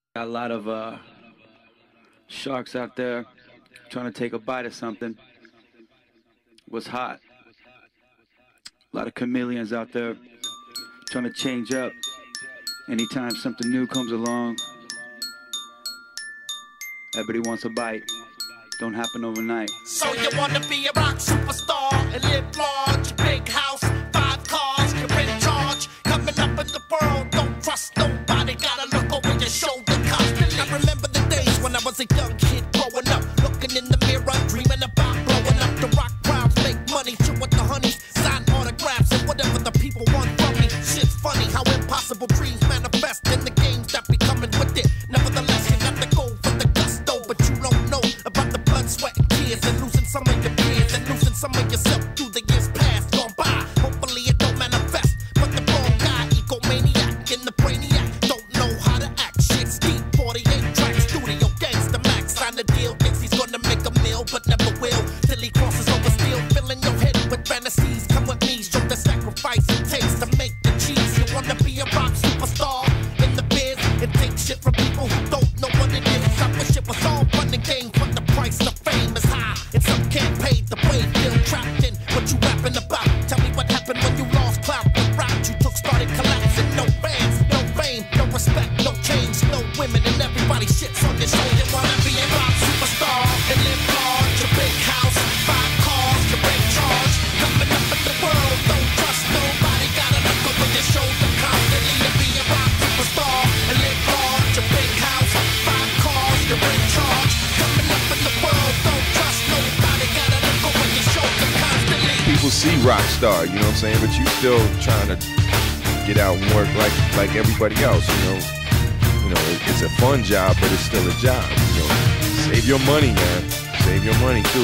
Got a lot of sharks out there trying to take a bite of something. What's hot? A lot of chameleons out there trying to change up. Anytime something new comes along, everybody wants a bite. Don't happen overnight. So you wanna be a rock superstar and live large, big house, 5 cars, you're in charge. Coming up in the world, don't trust nobody. Gotta look over your shoulder constantly. I remember the days when I was a young kid growing up, looking in the mirror, dreaming about blowing up. The rock crowds make money, chill with the honeys, sign autographs and whatever the people want from me. Shit's funny how impossible dreams manifest in the games that be coming with it. Nevertheless, you got to go for the gusto, but you don't know about the blood, sweat, and tears, and losing some of your peers, and losing some of yourself through the years past gone by. Hopefully it don't manifest, but the wrong guy, egomaniac in the brainiac, don't know how to act. Shit's deep, 48 tracks, studio gangsta max, sign the deal, thinks he's gonna make a meal, but never will, till he crosses over steel, filling your head with fantasies. Come with me, show the sacrifice it takes to make the cheese. You wanna be a rock superstar in the biz, and take shit from people who don't know what it is. I wish it was all fun and games, but the price of fame is high, and some can't pay the way. Feel trapped in what you rapping about. Tell me what happened when you lost clout. The route you took started collapsing. No fans, no fame, no respect, no change, no women, and everybody shits on your shoulder. You wanna be a rock superstar and live large, a big house, 5 cars, you're in charge. Coming up in the world, don't trust nobody. Gotta look over your shoulder constantly. To be a rock superstar and live large, a big house, 5 cars, you're in charge. Coming up in the world, don't trust nobody. Gotta look over your shoulder constantly. People see rock star, you know what I'm saying, but you still trying to get out and work like everybody else, you know. It's a fun job, but it's still a job, you know. Save your money, man. Save your money too.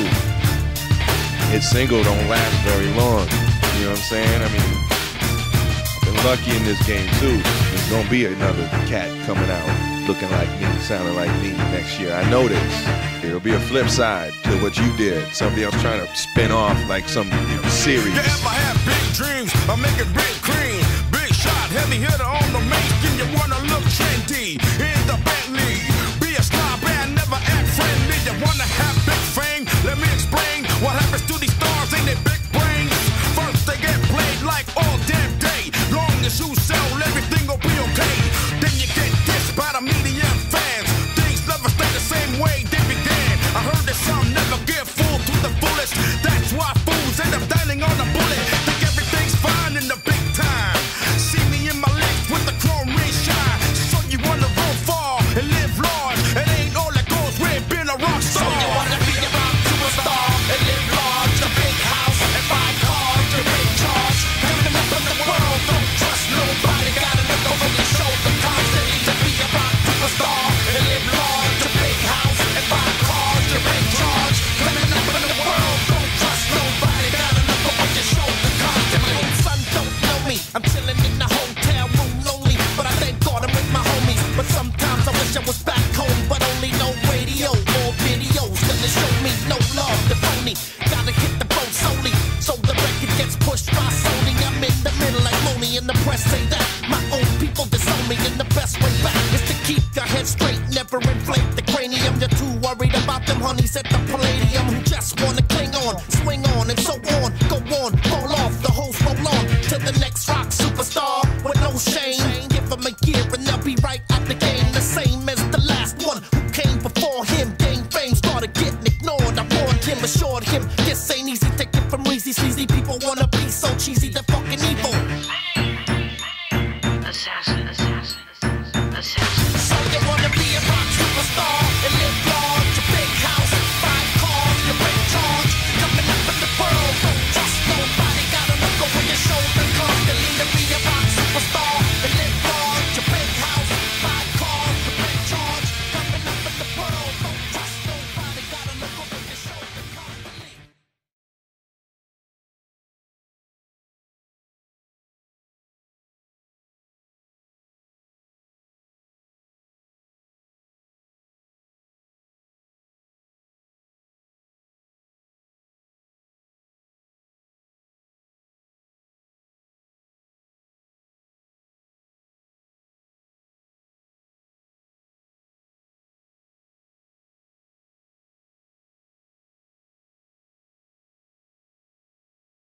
Hit single don't last very long, you know what I'm saying? I mean, I've been lucky in this game too. There's gonna be another cat coming out looking like me, sounding like me next year. I know this. There'll be a flip side to what you did. Somebody else trying to spin off like some series. Yeah, if I have big dreams, I make it big cream. Big shot, heavy hitter on the make, and you wanna look trendy in the Bentley. Be a star band, never act friendly. You wanna have big fame? Let me explain what happens to these stars in their big brains. First they get played like all damn day. Long as you sell, everything will be okay. Then you get dissed by the media and fans. Things never stay the same way they began. I heard that some never get fooled to the fullest. That's why fools end up dialing on a bullet. Think everything's fine in the big time. See me in my legs with the chrome ring shine. So you wanna go far and live large. It ain't all that goes with being a rock star. So you wanna be a rock superstar and live large, a big house and 5 cars, you're in charge. Coming up in the world, don't trust nobody. Gotta look over your shoulder constantly. To be a rock superstar and live large, a big house and 5 cars, you're in charge. Coming up in the world, don't trust nobody. Gotta look over your shoulder constantly. My own son don't know me. I'm chilling in the hotel room lonely, but I thank God I'm with my homies. But sometimes I wish I was back home, but only no radio or videos gonna show me no love. The phony gotta hit the boat solely, so the record gets pushed by Sony. I'm in the middle like Moni, and the press say that my own people disown me. And the best way back is to keep your head straight, never inflate the cranium. You're too worried about them honeys at the Palladium who just wanna